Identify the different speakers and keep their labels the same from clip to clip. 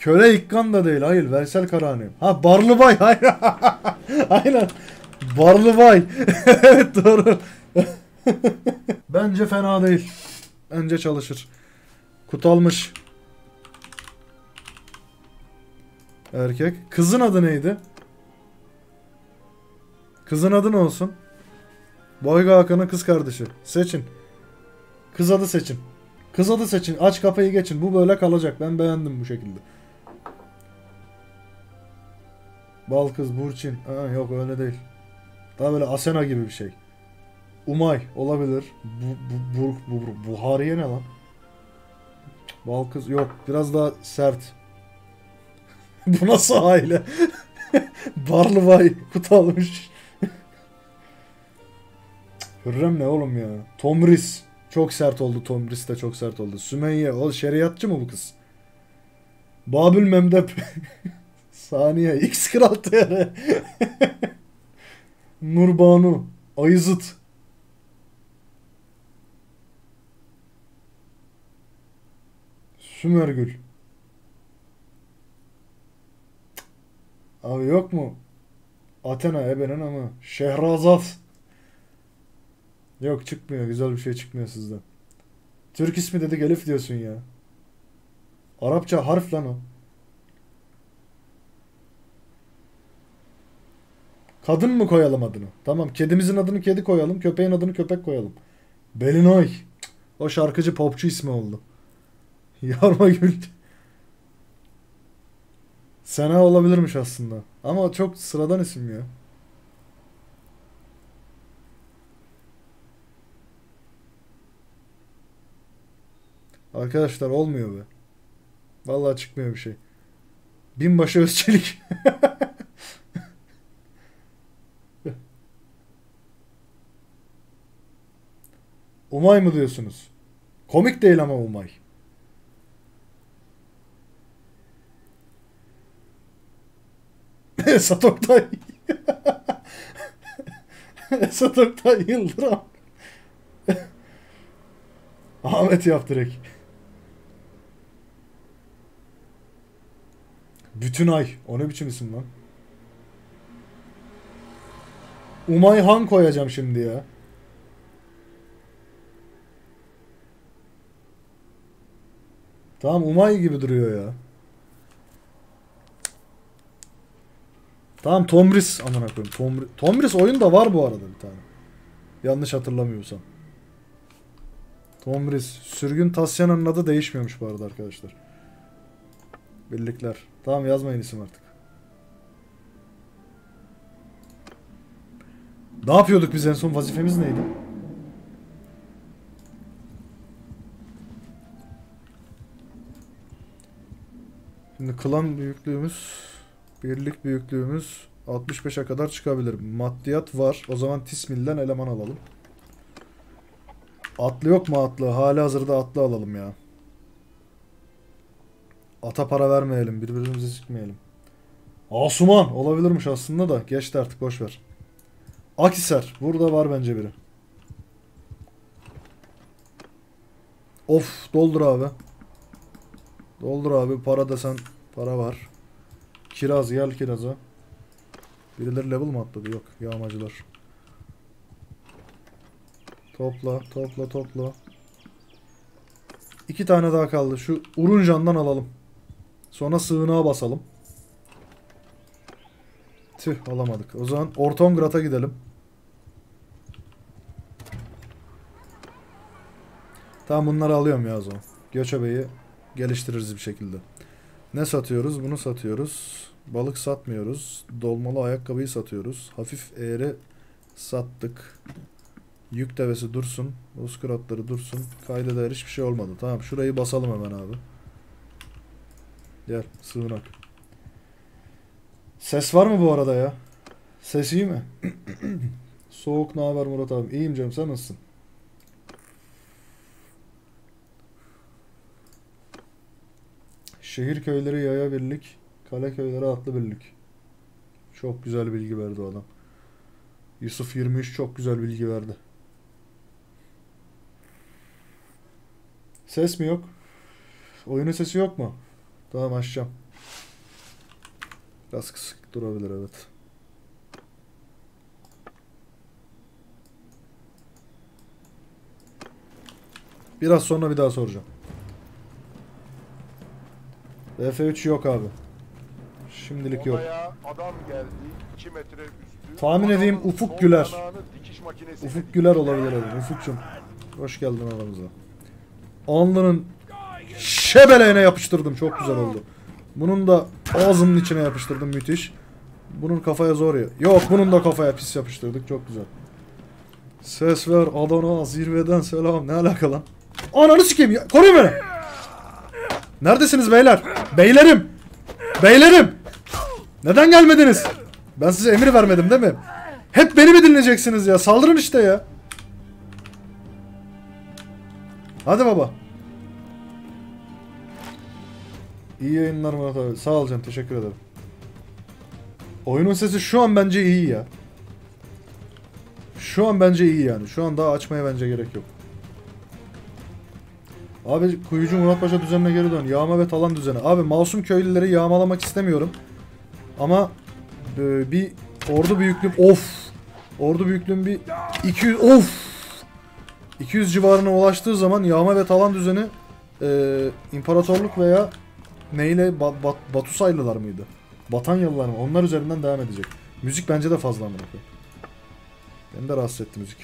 Speaker 1: Köle İkkan da değil. Hayır. Veysel Karani. Ha Barlıbay. Hayır. Aynen. Barlıbay. Evet doğru. Bence fena değil. Bence çalışır. Kutalmış. Erkek. Kızın adı neydi? Kızın adı ne olsun? Boyga Hakan'ın kız kardeşi. Seçin. Kız adı seçin. Kız adı seçin. Aç kapıyı geçin. Bu böyle kalacak. Ben beğendim bu şekilde. Balkız, Burçin. Aa, yok öyle değil. Daha böyle Asena gibi bir şey. Umay olabilir. Buhariye ne lan? Balkız yok. Biraz daha sert. Bu nasıl aile? Barlıvay kutalmış. Hürrem ne oğlum ya? Tomris. Çok sert oldu. Tomris de çok sert oldu. Sümeyye. O şeriatçı mı bu kız? Babül Memdep. Saniye. X Kral TR. Nurbanu. Ayızıt. Sümergül. Abi yok mu? Athena ebenin ama. Şehrazat. Yok çıkmıyor. Güzel bir şey çıkmıyor sizden. Türk ismi dedik Elif diyorsun ya. Arapça harf lan o. Kadın mı koyalım adını? Tamam. Kedimizin adını kedi koyalım. Köpeğin adını köpek koyalım. Belinay. O şarkıcı popçu ismi oldu. Yarma Gül. Sena olabilirmiş aslında. Ama çok sıradan isim ya. Arkadaşlar olmuyor be. Vallahi çıkmıyor bir şey. Binbaşı Özçelik. Umay mı diyorsunuz? Komik değil ama Umay. Esat Oktay. Esat Oktay Yıldırım. Ahmet yap direkt. Bütün ay. O ne biçim isim lan? Umay Han koyacağım şimdi ya. Tamam Umay gibi duruyor ya. Tamam Tomris amına koyayım. Tomris oyunda var bu arada bir tane. Yanlış hatırlamıyorsam. Tomris. Sürgün Tasya'nın adı değişmiyormuş bu arada arkadaşlar. Birlikler. Tamam yazmayın isim artık. Ne yapıyorduk biz en son vazifemiz neydi? Şimdi klan büyüklüğümüz, birlik büyüklüğümüz 65'e kadar çıkabilir. Maddiyat var. O zaman Tismil'den eleman alalım. Atlı yok mu atlı? Hali hazırda atlı alalım ya. Ata para vermeyelim. Birbirimizi sikmeyelim. Asuman olabilirmiş aslında da. Geçti artık boş ver. Akhisar. Burada var bence biri. Of doldur abi. Doldur abi. Para desen para var. Kiraz gel kiraza. Birileri level mı atladı? Yok. Yağmacılar. Topla topla topla. İki tane daha kaldı. Şu Uruncan'dan alalım. Sonra sığınağa basalım. Tüh alamadık. O zaman Ortongrat'a gidelim. Tamam bunları alıyorum ya o zaman. Göçebeyi geliştiririz bir şekilde. Ne satıyoruz? Bunu satıyoruz. Balık satmıyoruz. Dolmalı ayakkabıyı satıyoruz. Hafif eğri sattık. Yük devesi dursun. Bozkıratları dursun. Kayda değer hiçbir şey olmadı. Tamam şurayı basalım hemen abi. Gel sığınak. Ses var mı bu arada ya? Ses iyi mi? Soğuk ne haber Murat abi? İyiyim canım sen nasılsın? Şehir köyleri yaya birlik. Kale köyleri atlı birlik. Çok güzel bilgi verdi o adam. Yusuf 23 çok güzel bilgi verdi. Ses mi yok? Oyunun sesi yok mu? Tamam açacağım. Biraz kısık durabilir, evet. Biraz sonra bir daha soracağım. BF3 yok abi. Şimdilik yok.
Speaker 2: Odaya adam geldi. 2 metre üstü.
Speaker 1: Tahmin edeyim
Speaker 2: Adamın
Speaker 1: Ufuk
Speaker 2: sol
Speaker 1: Güler.
Speaker 2: yanağını dikiş makinesiyle
Speaker 1: Ufuk
Speaker 2: dikti.
Speaker 1: Güler olabilir abi. Ufuk'cum. Hoş geldin aramıza. Alnının şebeleğine yapıştırdım. Çok güzel oldu. Bunun da ağzının içine yapıştırdım. Müthiş. Bunun kafaya zor ya. Yok, bunun da kafaya pis yapıştırdık. Çok güzel. Ses ver Adana, zirveden selam. Ne alaka lan? Ananı sikeyim ya. Koruyun beni. Neredesiniz beyler? Beylerim. Beylerim. Neden gelmediniz? Ben size emir vermedim değil mi? Hep beni mi dinleyeceksiniz ya? Saldırın işte ya. Hadi baba. İyi yayınlar Murat abi. Sağ ol canım. Teşekkür ederim. Oyunun sesi şu an bence iyi ya. Şu an bence iyi yani. Şu an daha açmaya bence gerek yok. Abi Kuyucu Murat Paşa düzenine geri dön. Yağma ve talan düzeni. Abi masum köylüleri yağmalamak istemiyorum. Ama bir ordu büyüklüğüm, of. Ordu büyüklüğüm bir 200, of. 200 civarına ulaştığı zaman yağma ve talan düzeni imparatorluk veya neyle Batusaylılar mıydı? Batanyalılar mı? Onlar üzerinden devam edecek. Müzik bence de fazla amına koyayım. Beni de rahatsız etti müzik.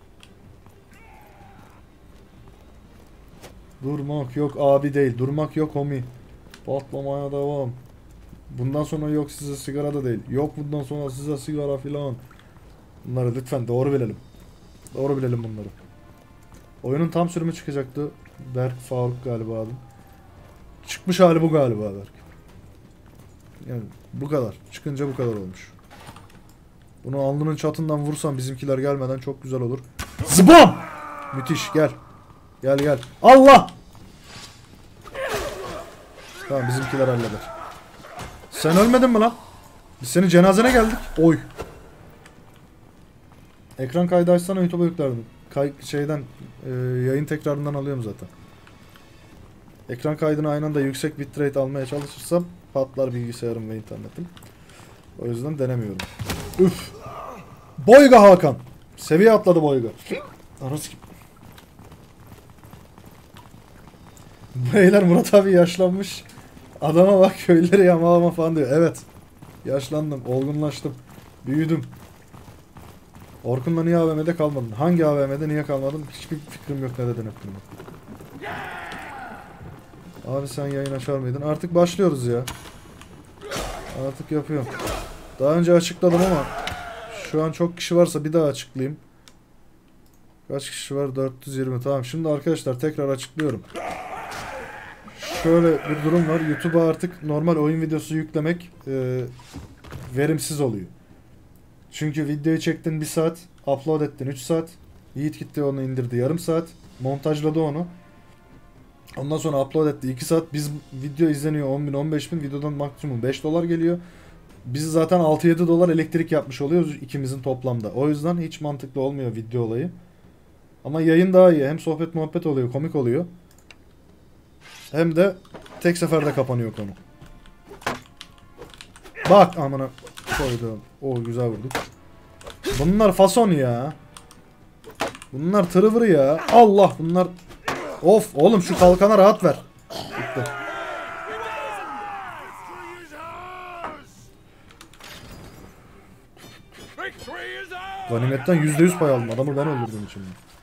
Speaker 1: Durmak yok abi değil. Durmak yok homie. Patlamaya devam. Bundan sonra yok size sigara da değil. Yok bundan sonra size sigara filan. Bunları lütfen doğru bilelim. Doğru bilelim bunları. Oyunun tam sürümü çıkacaktı. Berk Faruk galiba adım. Çıkmış hali bu galiba Berk. Yani bu kadar. Çıkınca bu kadar olmuş. Bunu alnının çatından vursam bizimkiler gelmeden çok güzel olur. Zıbam! Müthiş, gel. Gel gel. Allah! Tamam, bizimkiler halleder. Sen ölmedin mi lan? Biz senin cenazene geldik. Oy. Ekran kaydı açsana, YouTube'a yüklerdim. Yayın tekrarından alıyorum zaten. Ekran kaydını aynı anda yüksek bitrate almaya çalışırsam patlar bilgisayarım ve internetim. O yüzden denemiyorum. Üf. Boyga Hakan. Seviye atladı Boyga. Arası gibi. Beyler Murat abi yaşlanmış. Adama bak, köylüleri yağmalama falan diyor. Evet. Yaşlandım. Olgunlaştım. Büyüdüm. Orkun'la niye AVM'de kalmadın? Hangi AVM'de niye kalmadın? Hiçbir fikrim yok, ne dedin hakkında. Abi sen yayın açar mıydın? Artık başlıyoruz ya. Artık yapıyorum. Daha önce açıkladım ama şu an çok kişi varsa bir daha açıklayayım. Kaç kişi var? 420. Tamam, şimdi arkadaşlar tekrar açıklıyorum. Şöyle bir durum var. YouTube'a artık normal oyun videosu yüklemek verimsiz oluyor. Çünkü videoyu çektin 1 saat, upload ettin 3 saat. Yiğit gitti onu indirdi yarım saat. Montajladı onu. Ondan sonra upload etti 2 saat. Biz video izleniyor 10.000 15.000, videodan maksimum $5 geliyor. Biz zaten 6-7 dolar elektrik yapmış oluyoruz ikimizin toplamda. O yüzden hiç mantıklı olmuyor video olayı. Ama yayın daha iyi. Hem sohbet muhabbet oluyor, komik oluyor. Hem de tek seferde kapanıyor konu. Bak amına koydum. O güzel vurduk. Bunlar fason ya. Bunlar tırıvırı ya. Allah, bunlar. Of oğlum, şu kalkana rahat ver. Bitti. Ganimetten %100 pay aldım. Adamı ben öldürdüğüm için.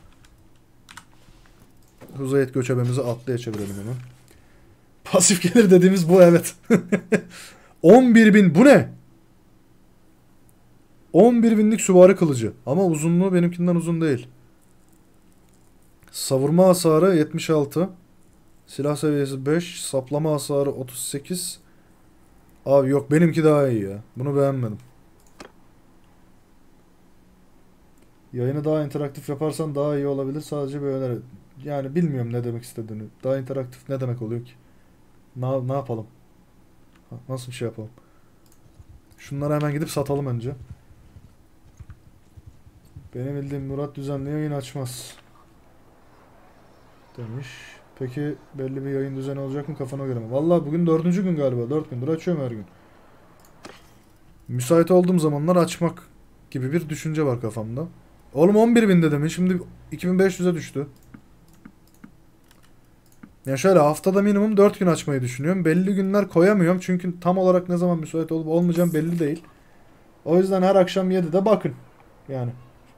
Speaker 1: Huzayet göçebemizi atlıya çevirelim hemen. Pasif gelir dediğimiz bu, evet. 11.000 bu ne? 11.000'lik süvari kılıcı. Ama uzunluğu benimkinden uzun değil. Savurma hasarı 76. Silah seviyesi 5. Saplama hasarı 38. Abi yok, benimki daha iyi ya. Bunu beğenmedim. Yayını daha interaktif yaparsan daha iyi olabilir. Sadece bir öneri. Yani bilmiyorum ne demek istediğini. Daha interaktif ne demek oluyor ki? Ne yapalım? Nasıl bir şey yapalım? Şunları hemen gidip satalım önce. Benim bildiğim Murat düzenli yayın açmaz demiş. Peki belli bir yayın düzeni olacak mı, kafana göre mi? Vallahi bugün 4. gün galiba. 4 gündür açıyorum her gün. Müsait olduğum zamanlar açmak gibi bir düşünce var kafamda. Oğlum 11.000 dedim. Şimdi 2500'e düştü. Ya şöyle haftada minimum 4 gün açmayı düşünüyorum. Belli günler koyamıyorum. Çünkü tam olarak ne zaman müsait olup olmayacağım belli değil. O yüzden her akşam 7'de bakın. Yani.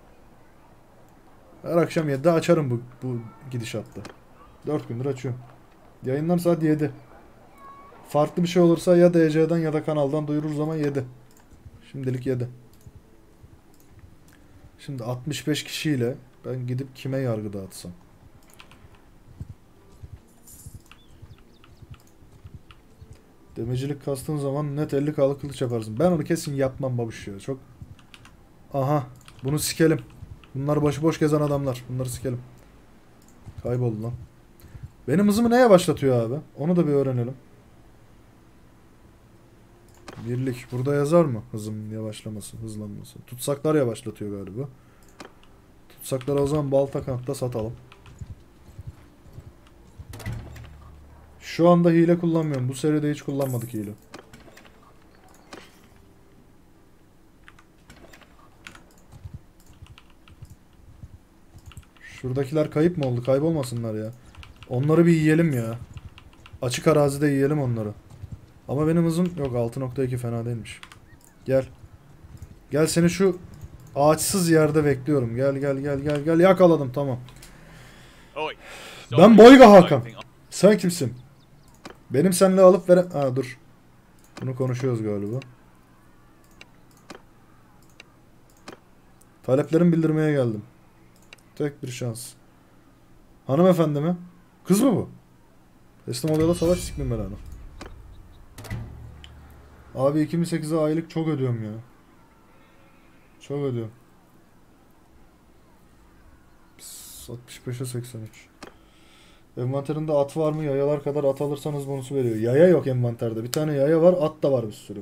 Speaker 1: Her akşam 7'de açarım bu gidişatta. 4 gündür açıyorum. Yayınlar saat 7. Farklı bir şey olursa ya DC'den ya da kanaldan duyururuz ama 7. Şimdilik 7. Şimdi 65 kişiyle ben gidip kime yargı dağıtsam? Demecilik kastığın zaman net 50K'lık kılıç yaparsın. Ben onu kesin yapmam babuş ya. Çok... Aha. Bunu sikelim. Bunlar başıboş gezen adamlar. Bunları sikelim. Kayboldu lan. Benim hızımı ne yavaşlatıyor abi? Onu da bir öğrenelim. Birlik. Burada yazar mı? Hızım yavaşlaması, hızlanması. Tutsaklar yavaşlatıyor galiba. Tutsakları o zaman balta kanatta satalım. Şu anda hile kullanmıyorum. Bu seride hiç kullanmadık hile. Şuradakiler kayıp mı oldu? Kaybolmasınlar ya. Onları bir yiyelim ya. Açık arazide yiyelim onları. Ama benim hızım yok, 6.2 fena değilmiş. Gel. Gel seni şu ağaçsız yerde bekliyorum. Gel gel gel gel gel. Yakaladım, tamam. Ben Boyga Hakan. Sen kimsin? Benim seninle alıp veren... Ha dur. Bunu konuşuyoruz galiba. Taleplerimi bildirmeye geldim. Tek bir şans. Hanımefendi mi? Kız mı bu? Teslim oluyor da savaş sikmem ben onu. Abi 2008'e aylık çok ödüyorum ya. Çok ödüyorum. 65'e 83. Envanterinde at var mı? Yayalar kadar at alırsanız bonusu veriyor. Yaya yok envanterde. Bir tane yaya var, at da var bir sürü.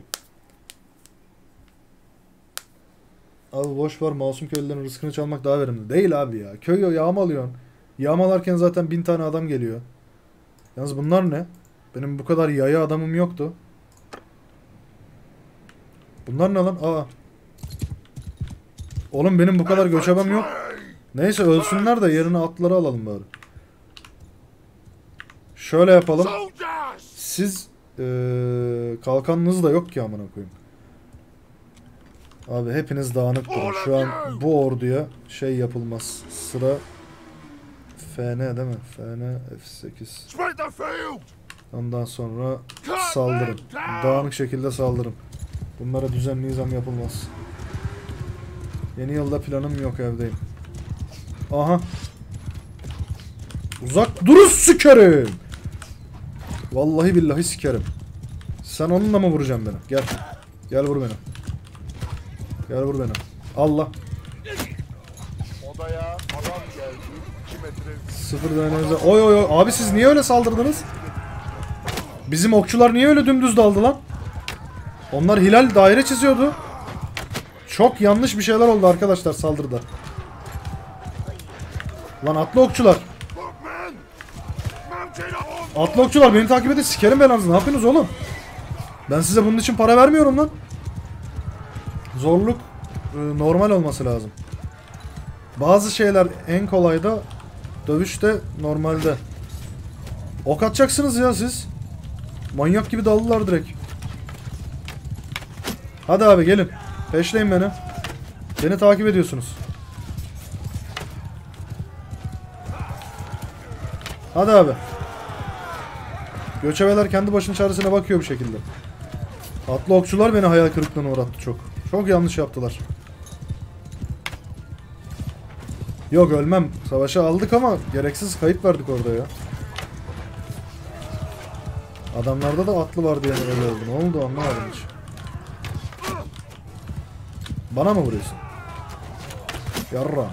Speaker 1: Abi boş var, masum köylülerin rızkını çalmak daha verimli. Değil abi ya. Köyü yağmalıyorsun. Yağmalarken zaten 1000 tane adam geliyor. Yalnız bunlar ne? Benim bu kadar yaya adamım yoktu. Bunlar ne lan? Aa. Oğlum benim bu kadar göçebem yok. Neyse ölsünler de yerine atları alalım bari. Şöyle yapalım. Siz kalkanınız da yok ki amına koyayım. Abi hepiniz dağınık durun. Şu an bu orduya şey yapılmaz. Sıra FN değil mi? FN F8. Ondan sonra saldırın. Dağınık şekilde saldırın. Bunlara düzenli nizam yapılmaz. Yeni yılda planım yok, evdeyim. Aha. Uzak durun sikerim. Vallahi billahi sikerim. Sen onunla mı vuracaksın beni? Gel. Gel vur beni. Gel vur beni. Allah.
Speaker 2: Odaya adam geldi. 2 metre
Speaker 1: Sıfır denenize. Oy oy oy. Abi siz niye öyle saldırdınız? Bizim okçular niye öyle dümdüz daldı lan? Onlar hilal daire çiziyordu. Çok yanlış bir şeyler oldu arkadaşlar saldırıda. Lan atlı okçular. Atlı okçular beni takip edin, sikerim belanızı. Ne yapıyorsunuz oğlum? Ben size bunun için para vermiyorum lan. Zorluk normal olması lazım. Bazı şeyler en kolayda, dövüşte normalde. Ok atacaksınız ya siz. Manyak gibi daldılar direkt. Hadi abi gelin. Peşleyin beni. Beni takip ediyorsunuz. Hadi abi. Göçebeler kendi başının çaresine bakıyor bir şekilde. Atlı okçular beni hayal kırıklığına uğrattı çok. Çok yanlış yaptılar. Yok ölmem. Savaşı aldık ama gereksiz kayıp verdik orada ya. Adamlarda da atlı var diye öyle oldu. Ne oldu anlamadım hiç. Bana mı vuruyorsun? Yarra.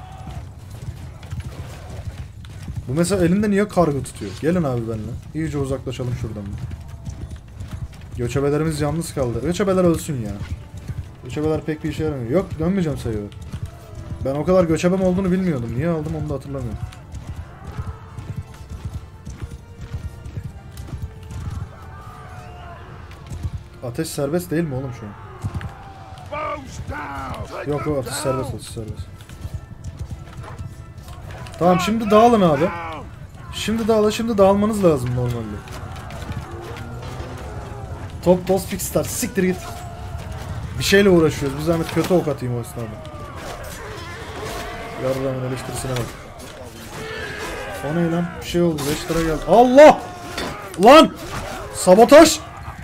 Speaker 1: Bu mesela elinde niye kargı tutuyor? Gelin abi benimle. İyice uzaklaşalım şuradan. Göçebelerimiz yalnız kaldı. Göçebeler ölsün ya. Göçebeler pek bir işe yaramıyor. Yok dönmeyeceğim sayıyor. Ben o kadar göçebem olduğunu bilmiyordum. Niye aldım onu da hatırlamıyorum. Ateş serbest değil mi oğlum şu an? Yok o atış serbest, atış serbest. Tamam şimdi dağılın abi. Şimdi dağılmanız lazım normalde. Top toz fix start. Siktir git. Bir şeyle uğraşıyoruz. Bir zahmet kötü ok atayım o esnada. Yarrağımın eleştirisine bak. O ne lan? Bir şey oldu. 5 lira geldi. Allah! Lan! Sabotaj!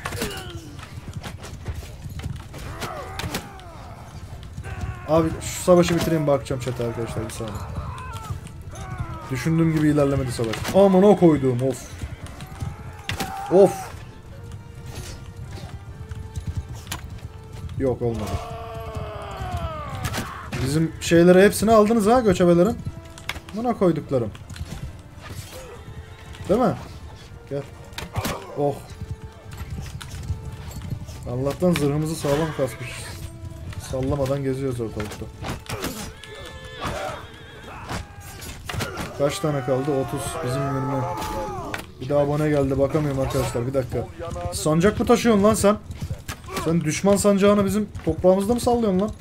Speaker 1: Abi şu savaşı bitireyim, bakacağım chat'e arkadaşlar bir saniye. Düşündüğüm gibi ilerlemedi savaş. Aman o koyduğum of. Of. Yok olmadı. Bizim şeyleri hepsini aldınız ha, göçebelerin. Buna koyduklarım. Değil mi? Gel. Oh. Allah'tan zırhımızı sağlam kasmışız. Sallamadan geziyoruz ortalıkta. Kaç tane kaldı? 30. Bizim 20. Bir daha abone geldi. Bakamıyorum arkadaşlar. Bir dakika. Sancak mı taşıyorsun lan sen? Sen düşman sancağını bizim toprağımızda mı sallıyorsun lan?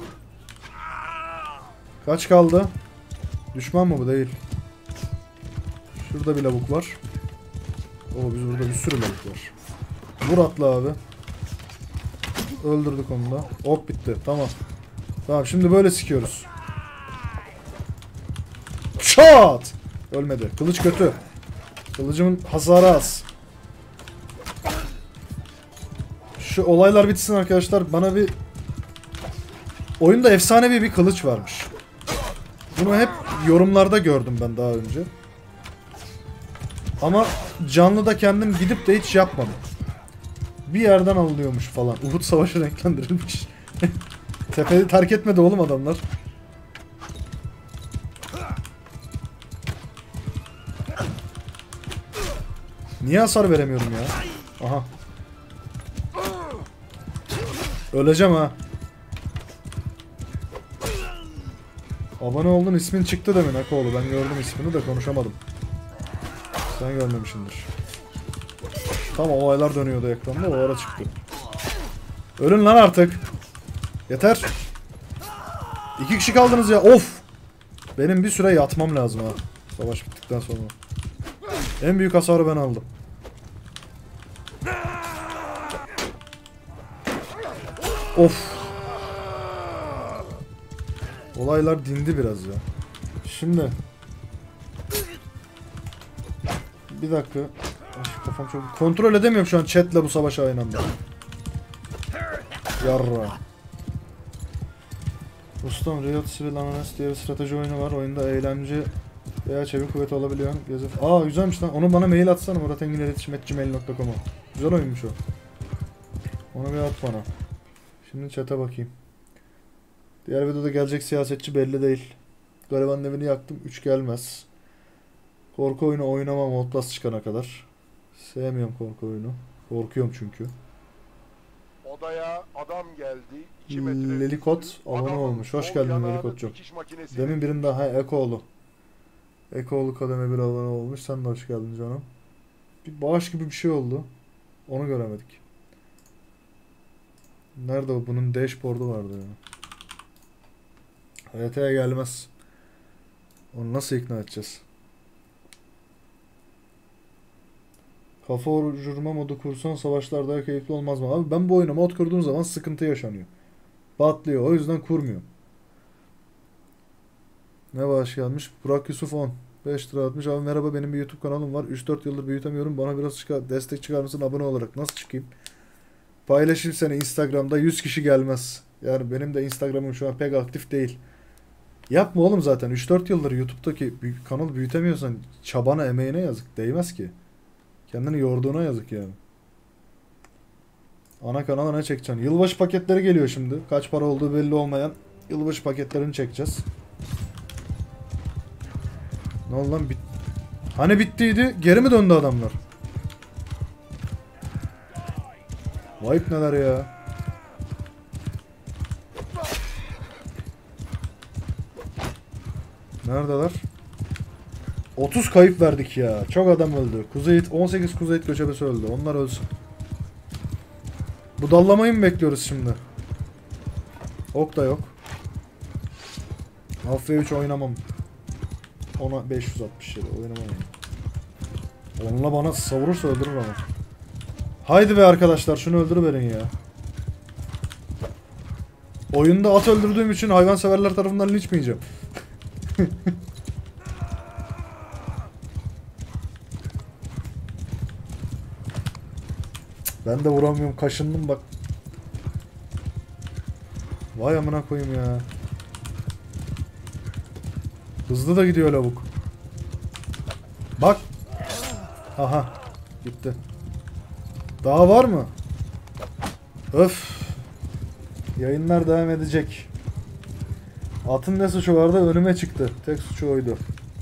Speaker 1: Kaç kaldı? Düşman mı bu? Değil. Şurada bir lavuk var. Oo, biz burada bir sürü lavuk var. Vur atla abi. Öldürdük onu da. Ok bitti. Tamam. Tamam şimdi böyle sikiyoruz. Çat! Ölmedi. Kılıç kötü. Kılıcımın hasarı az. Şu olaylar bitsin arkadaşlar. Bana bir... Oyunda efsanevi bir kılıç varmış. Bunu hep yorumlarda gördüm ben daha önce. Ama canlıda kendim gidip de hiç yapmadım. Bir yerden alınıyormuş falan. Uhud Savaşı renklendirilmiş. Tepeyi terk etmedi oğlum adamlar. Niye hasar veremiyorum ya? Aha. Öleceğim ha. Abone oldun, ismin çıktı demin Akoğlu. Ben gördüm ismini de konuşamadım. Sen görmemişsindir. Tam olaylar dönüyordu ekranda, o ara çıktı. Ölün lan artık. Yeter. 2 kişi kaldınız ya. Of. Benim bir süre yatmam lazım ha. Savaş bittikten sonra. En büyük hasarı ben aldım. Of. Olaylar dindi biraz ya. Şimdi. Bir dakika. Ay, kafam çok... Kontrol edemiyorum şu an chatle bu savaşı aynı anda. Yarra. Ustam, Riot Civil Ananas diye bir strateji oyunu var. Oyunda eğlence veya çevik kuvveti olabiliyor. Aa güzelmiş lan. Onu bana mail atsana. muratengineletişim@gmail.com'a. Güzel oyunmuş o. Onu bir at bana. Şimdi chat'e bakayım. Diğer videoda gelecek siyasetçi belli değil. Garibanın evini yaktım. 3 gelmez. Korku oyunu oynamam Outlast çıkana kadar. Sevmiyorum korku oyunu. Korkuyorum çünkü.
Speaker 2: Odaya adam geldi. 2 metre.
Speaker 1: Lelikot abone olmuş. Hoş geldin Lelikot'cum. Demin birinin daha Ekoğlu. Ekoğlu kademe bir abone olmuş. Sen de hoş geldin canım. Bir bağış gibi bir şey oldu. Onu göremedik. Nerede o? Bunun dashboard'u vardı ya. HT'ye gelmez. Onu nasıl ikna edeceğiz? Kafa ucurma modu kursan savaşlar daha keyifli olmaz mı? Abi ben bu oyuna mod kurduğum zaman sıkıntı yaşanıyor. Patlıyor. O yüzden kurmuyorum. Ne bağış gelmiş? Burak Yusuf 10. 5 lira atmış. Abi merhaba, benim bir YouTube kanalım var. 3-4 yıldır büyütemiyorum. Bana biraz destek çıkar mısın abone olarak? Nasıl çıkayım? Paylaşayım seni Instagram'da. 100 kişi gelmez. Yani benim de Instagram'ım şu an pek aktif değil. Yapma oğlum zaten. 3-4 yıldır YouTube'daki kanal büyütemiyorsan çabana, emeğine yazık. Değmez ki. Kendini yorduğuna yazık yani. Ana kanala ne çekeceksin? Yılbaşı paketleri geliyor şimdi. Kaç para olduğu belli olmayan yılbaşı paketlerini çekeceğiz. Ne oldu lan? Hani bittiydi? Geri mi döndü adamlar? Vay neler ya. Neredeler? 30 kayıp verdik ya. Çok adam öldü. Kuzeyit 18 Kuzeyit göçebesi öldü. Onlar ölsün. Bu dallamayı mı bekliyoruz şimdi? Ok da yok. Mafya 3 oynamam. Ona 567 oynamam yani. Onunla bana savurursa öldürür ama. Haydi be arkadaşlar şunu öldürüverin ya. Oyunda at öldürdüğüm için hayvanseverler tarafından linç mi yiyeceğim? Ben de vuramıyorum, kaşındım bak. Vay amına koyayım ya. Hızlı da gidiyor lavuk. Bak. Aha. Gitti. Daha var mı? Öf. Yayınlar devam edecek. Atın ne suçu vardı? Önüme çıktı. Tek suçu oydu.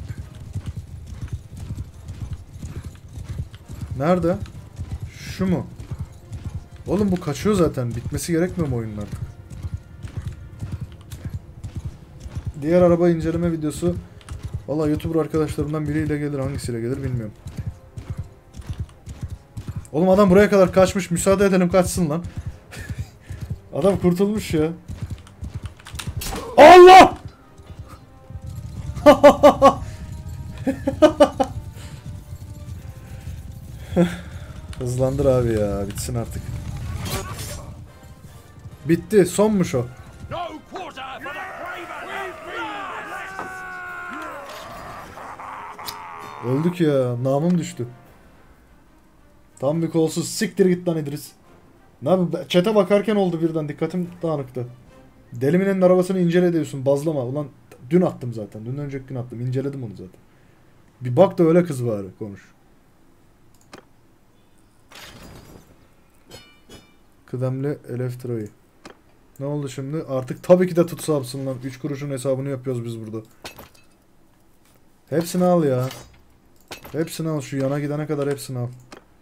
Speaker 1: Nerede? Şu mu? Oğlum bu kaçıyor zaten. Bitmesi gerekmiyor mu oyunun artık? Diğer araba inceleme videosu valla YouTuber arkadaşlarımdan biriyle gelir. Hangisiyle gelir bilmiyorum. Oğlum adam buraya kadar kaçmış. Müsaade edelim kaçsın lan. Adam kurtulmuş ya. Allah! Hızlandır abi ya. Bitsin artık. Bitti. Sonmuş o. Öldük ya. Namım düştü. Tam bir kolsuz. Siktir git lan İdris. Ne yapayım? Chat'e bakarken oldu birden. Dikkatim dağınıktı. Delimine'nin arabasını incele diyorsun. Bazlama. Ulan dün attım zaten. Dün önceki gün attım. İnceledim onu zaten. Bir bak da öyle kız bari. Konuş. Kıdemli elektroyu. Ne oldu şimdi? Artık tabii ki de tutsapsın lan. 3 kuruşun hesabını yapıyoruz biz burada. Hepsini al ya. Hepsini al. Şu yana gidene kadar hepsini al.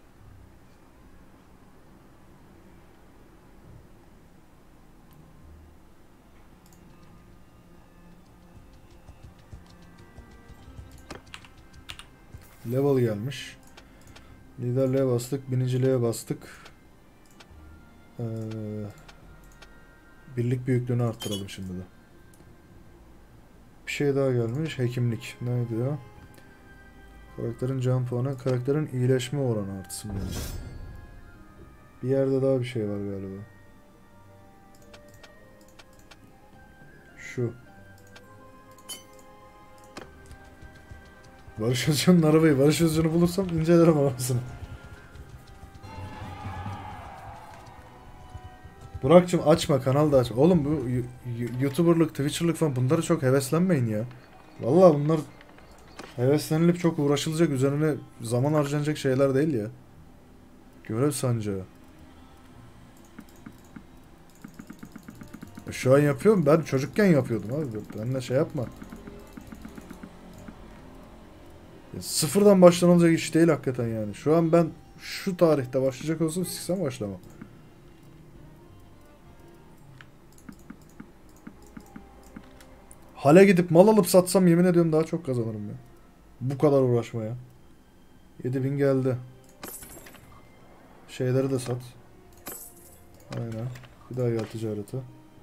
Speaker 1: Level gelmiş. Liderliğe bastık. Biniciliğe bastık. Birlik büyüklüğünü arttıralım şimdi de. Bir şey daha gelmiş. Hekimlik. Ne diyor? Karakterin can puanı. Karakterin iyileşme oranı artsın bence. Bir yerde daha bir şey var galiba. Şu. Barış Özcan'ın arabayı. Barış Özcan'ı bulursam incelerim arabasını. Burak'cığım açma, kanal da aç. Oğlum bu YouTuber'lık, Twitcher'lık falan bunlara çok heveslenmeyin ya. Vallahi bunlar heveslenilip çok uğraşılacak, üzerine zaman harcanacak şeyler değil ya. Görev sancağı. Şu an yapıyorum. Ben çocukken yapıyordum abi. Benimle şey yapma. Sıfırdan başlanılacak iş değil hakikaten yani. Şu an ben şu tarihte başlayacak olsam siksem başlamam. Hale gidip mal alıp satsam yemin ediyorum daha çok kazanırım ya. Bu kadar uğraşmaya. 7000 geldi. Şeyleri de sat. Aynen. Bir daha gel ticarete.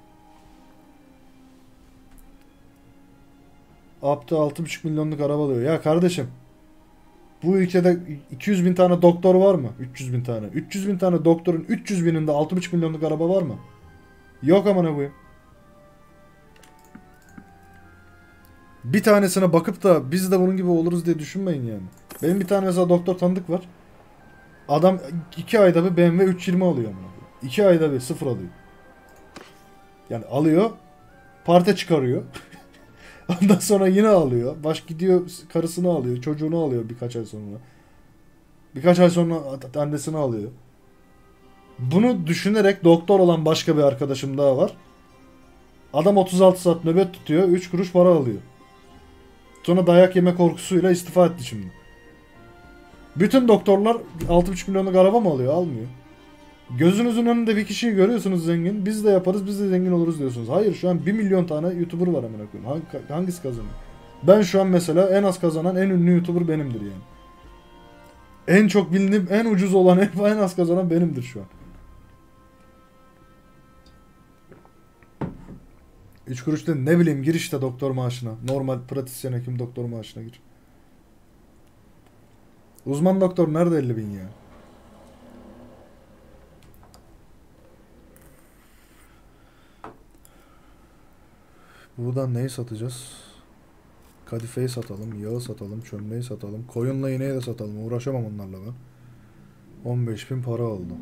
Speaker 1: Up'ta 6,5 milyonluk araba alıyor. Ya kardeşim. Bu ülkede 200 bin tane doktor var mı? 300 bin tane. 300 bin tane doktorun 300 bininde 6,5 milyonluk araba var mı? Yok amına koyayım. Bir tanesine bakıp da biz de bunun gibi oluruz diye düşünmeyin yani. Benim bir tane mesela doktor tanıdık var. Adam 2 ayda bir BMW 320 alıyor amına koyayım. 2 ayda bir sıfır alıyor. Yani alıyor, parte çıkarıyor. Ondan sonra yine alıyor. Baş gidiyor karısını alıyor, çocuğunu alıyor birkaç ay sonra. Birkaç ay sonra annesini alıyor. Bunu düşünerek doktor olan başka bir arkadaşım daha var. Adam 36 saat nöbet tutuyor, 3 kuruş para alıyor. Sonra dayak yeme korkusuyla istifa etti şimdi. Bütün doktorlar 6,5 milyonluk araba mı alıyor? Almıyor. Gözünüzün önünde bir kişiyi görüyorsunuz zengin. Biz de yaparız, biz de zengin oluruz diyorsunuz. Hayır, şu an 1 milyon tane YouTuber var amına koyayım. Hangisi kazanıyor? Ben şu an mesela en az kazanan, en ünlü YouTuber benimdir yani. En çok bilinip, en ucuz olan, en az kazanan benimdir şu an. 3 kuruş değil, ne bileyim, gir işte doktor maaşına. Normal pratisyen hekim doktor maaşına gir. Uzman doktor nerede 50.000 ya? Buradan neyi satacağız? Kadifeyi satalım, yağı satalım, çömleği satalım. Koyunla ineği de satalım. Uğraşamam onlarla ben. 15.000 para oldu.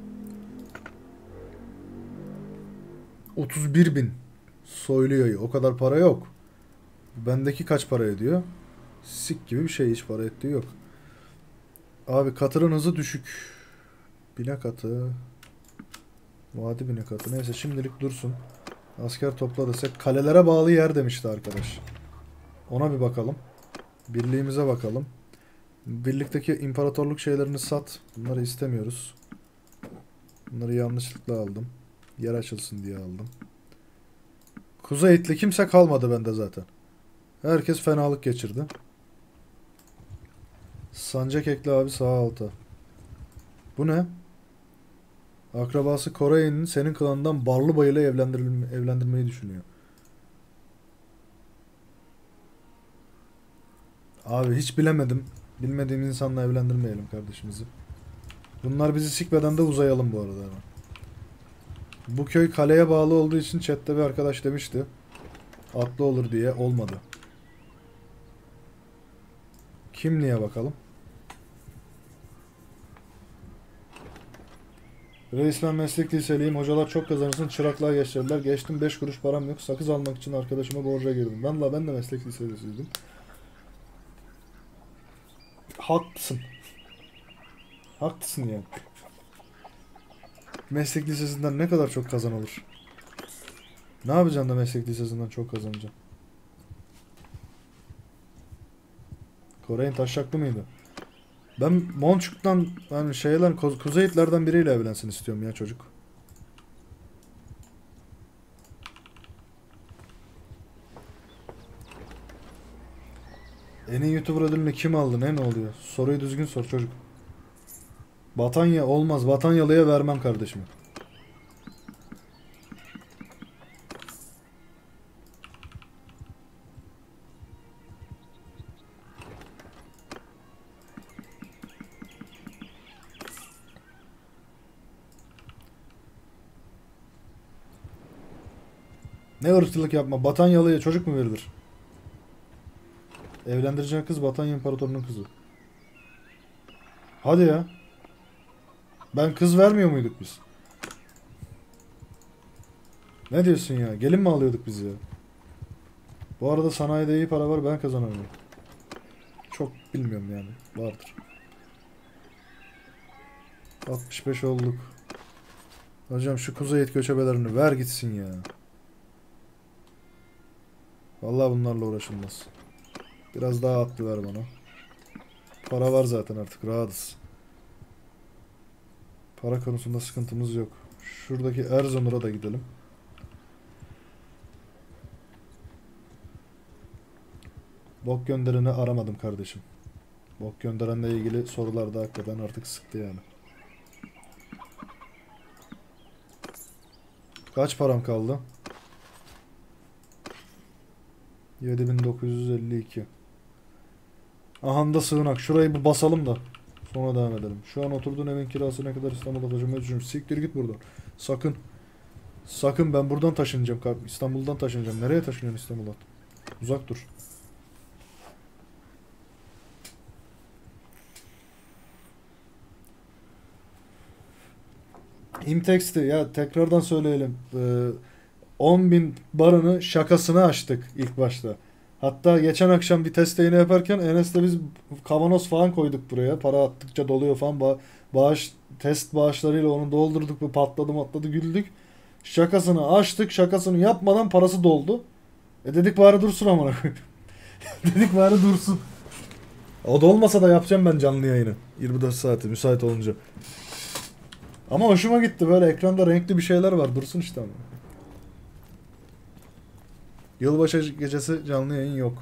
Speaker 1: 31.000 soylu yayı. O kadar para yok. Bendeki kaç para ediyor? Sik gibi bir şey, hiç para ettiği yok. Abi katırın hızı düşük. Binek atı. Vadi binek atı. Neyse şimdilik dursun. Asker topla desek. Kalelere bağlı yer demişti arkadaş. Ona bir bakalım. Birliğimize bakalım. Birlikteki imparatorluk şeylerini sat. Bunları istemiyoruz. Bunları yanlışlıkla aldım. Yer açılsın diye aldım. Kuzey itli kimse kalmadı bende zaten. Herkes fenalık geçirdi. Sancak ekli abi, sağ alta. Bu ne? Akrabası Kore'nin senin klanından Barlıbay ile evlendirmeyi düşünüyor. Abi hiç bilemedim. Bilmediğim insanla evlendirmeyelim kardeşimizi. Bunlar bizi sikmeden de uzayalım bu arada. Bu köy kaleye bağlı olduğu için chatte bir arkadaş demişti. Atlı olur diye, olmadı. Kimliğe bakalım. Reis ben meslek liseliyim. Hocalar çok kazanırsın. Çıraklığa geçirdiler. Geçtim 5 kuruş param yok. Sakız almak için arkadaşıma borca girdim. Ben de meslek liselisiydim. Haklısın. Haklısın yani. Meslek lisesinden ne kadar çok kazanılır? Ne yapacaksın da meslek lisesinden çok kazanacaksın? Kore'nin taşaklı mıydı? Ben Monçuk'tan, yani Kuzeyitlerden biriyle evlensin istiyorum ya çocuk. En iyi YouTuber ödülünü kim aldı? Ne oluyor? Soruyu düzgün sor çocuk. Batanya olmaz. Batanyalı'ya vermem kardeşim. Ne ırkçılık yapma. Batanyalı'ya çocuk mu verilir? Evlendireceğin kız Batanya İmparatorunun kızı. Hadi ya. Ben kız vermiyor muyduk biz? Ne diyorsun ya? Gelin mi alıyorduk biz ya? Bu arada sanayide iyi para var, ben kazanamıyorum. Çok bilmiyorum yani. Vardır. 65 olduk. Hocam şu kuzey göçebelerini ver gitsin ya. Vallahi bunlarla uğraşılmaz. Biraz daha atlı ver bana. Para var zaten, artık rahatız. Para konusunda sıkıntımız yok. Şuradaki Erzurum'a da gidelim. Bok göndereni aramadım kardeşim. Bok gönderenle ilgili sorular da hakikaten artık sıktı yani. Kaç param kaldı? 7952. Ahanda sığınak. Şurayı bir basalım da sonra devam edelim. Şu an oturduğun evin kirası ne kadar, İstanbul'da taşınmayı düşünüyorum. Siktir git buradan. Sakın. Sakın, ben buradan taşınacağım. İstanbul'dan taşınacağım. Nereye taşınıyorsun İstanbul'dan? Uzak dur. Imtex'ti ya, tekrardan söyleyelim. 10.000 barını şakasını açtık ilk başta. Hatta geçen akşam bir test yayını yaparken Enes'le biz kavanoz falan koyduk buraya. Para attıkça doluyor falan. Test bağışlarıyla onu doldurduk ve patladı güldük. Şakasını açtık. Şakasını yapmadan parası doldu. Dedik bari dursun amına koyayım. Dedik bari dursun. O da olmasa da yapacağım ben canlı yayını. 24 saati müsait olunca. Ama hoşuma gitti, böyle ekranda renkli bir şeyler var. Dursun işte ama. Yılbaşı gecesi canlı yayın yok.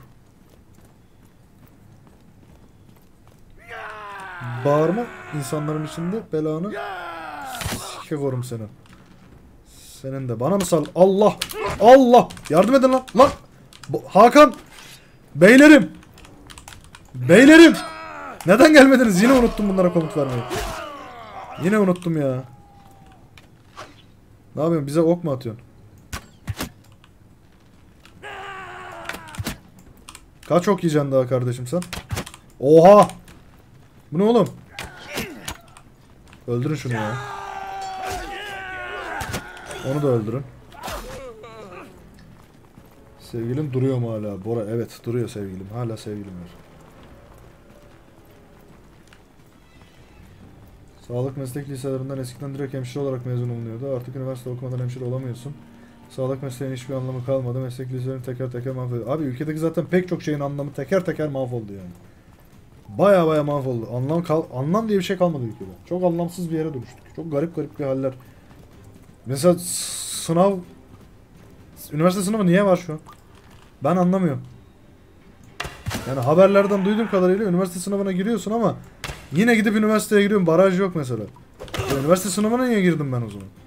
Speaker 1: Bağırma insanların içinde, belanı. Sike korum seni. Senin de. Bana mı sal? Allah! Allah! Yardım edin lan! Lan! Hakan! Beylerim! Beylerim! Neden gelmediniz? Yine unuttum bunlara komut vermeyi. Yine unuttum ya. Ne yapıyorsun? Bize ok mu atıyorsun? Kaç ok yiyeceksin daha kardeşim sen? Oha! Bu ne oğlum? Öldürün şunu ya. Onu da öldürün. Sevgilim duruyor mu hala? Bora, evet duruyor sevgilim. Hala sevgilim var. Sağlık meslek liselerinden eskiden direkt hemşire olarak mezun olunuyordu. Artık üniversite okumadan hemşire olamıyorsun. Sağlık mesleğinin hiçbir anlamı kalmadı. Meslek liseleri teker teker mahvoldu. Abi ülkedeki zaten pek çok şeyin anlamı teker teker mahvoldu yani. Baya baya mahvoldu. Anlam diye bir şey kalmadı ülkede. Çok anlamsız bir yere dönüştük. Çok garip garip bir haller. Mesela sınav... Üniversite sınavı niye var şu an? Ben anlamıyorum. Yani haberlerden duyduğum kadarıyla üniversite sınavına giriyorsun ama yine gidip üniversiteye giriyorum. Baraj yok mesela. Üniversite sınavına niye girdim ben o zaman?